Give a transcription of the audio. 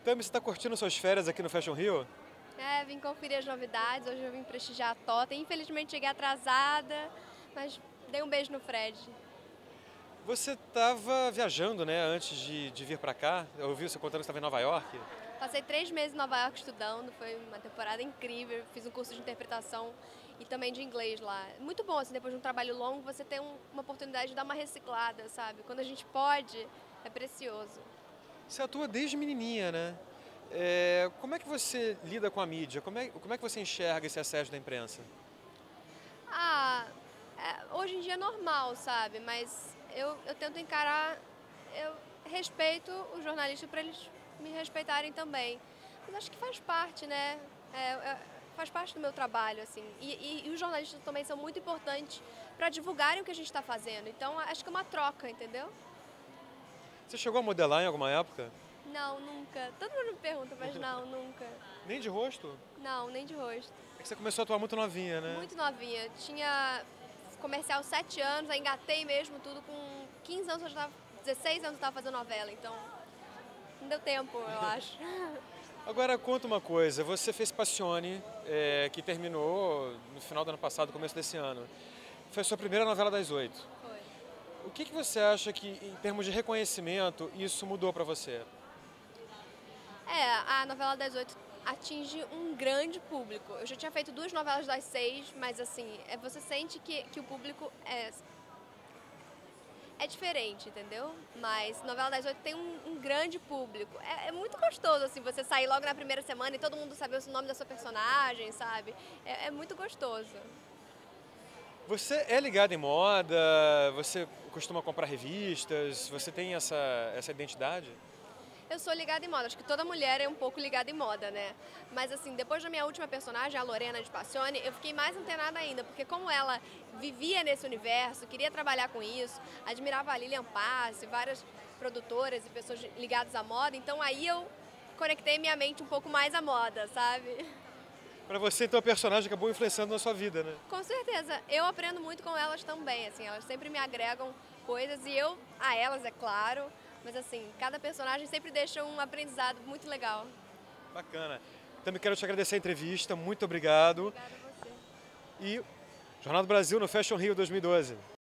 Tami, você está curtindo suas férias aqui no Fashion Rio? É, vim conferir as novidades, hoje eu vim prestigiar a Tota. Infelizmente cheguei atrasada, mas dei um beijo no Fred. Você estava viajando, né, antes de vir para cá. Eu ouvi você contando que estava em Nova York. Passei 3 meses em Nova York estudando, foi uma temporada incrível. Fiz um curso de interpretação e também de inglês lá. Muito bom, assim, depois de um trabalho longo, você tem uma oportunidade de dar uma reciclada, sabe? Quando a gente pode, é precioso. Você atua desde menininha, né? Como é que você lida com a mídia? Como é que você enxerga esse assédio da imprensa? Ah, hoje em dia é normal, sabe? Mas eu tento encarar, eu respeito os jornalistas para eles me respeitarem também. Mas acho que faz parte, né? Faz parte do meu trabalho, assim. E os jornalistas também são muito importantes para divulgarem o que a gente está fazendo. Então, acho que é uma troca, entendeu? Você chegou a modelar em alguma época? Não, nunca. Todo mundo me pergunta, mas não, nunca. Nem de rosto? Não, nem de rosto. É que você começou a atuar muito novinha, né? Muito novinha. Tinha comercial 7 anos, aí engatei mesmo tudo com 15 anos, 16 anos eu estava fazendo novela, então não deu tempo, eu acho. Agora conta uma coisa, você fez Passione, que terminou no final do ano passado, começo desse ano. Foi a sua primeira novela das 8. Foi. O que você acha que, em termos de reconhecimento, isso mudou para você? A novela das 8 atinge um grande público. Eu já tinha feito 2 novelas das 6, mas assim, você sente que o público é diferente, entendeu? Mas novela das 8 tem um grande público. É muito gostoso, assim, você sair logo na primeira semana e todo mundo saber o nome da sua personagem, sabe? É muito gostoso. Você é ligado em moda? Você costuma comprar revistas? Você tem essa identidade? Eu sou ligada em moda, acho que toda mulher é um pouco ligada em moda, né? Mas assim, depois da minha última personagem, a Lorena de Passione, eu fiquei mais antenada ainda, porque como ela vivia nesse universo, queria trabalhar com isso, admirava a Lilian Passe, várias produtoras e pessoas ligadas à moda, então aí eu conectei minha mente um pouco mais à moda, sabe? Para você, então, a personagem acabou influenciando na sua vida, né? Com certeza, eu aprendo muito com elas também, assim, elas sempre me agregam coisas e eu a elas, é claro, mas assim, cada personagem sempre deixa um aprendizado muito legal. Bacana. Também quero te agradecer a entrevista, muito obrigado. Obrigada a você. E Jornal do Brasil no Fashion Rio 2012.